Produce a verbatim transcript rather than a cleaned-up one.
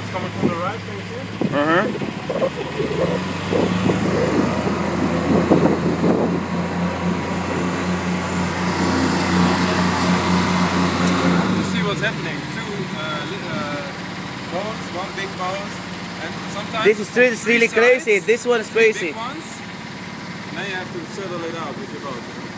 It's coming from the right, can you see it? Uh-huh. You see what's happening. Two uh, uh, balls, one big ball, and sometimes This is, this is really three sides, crazy. This one is three crazy. big ones. Now you have to settle it out with your boat.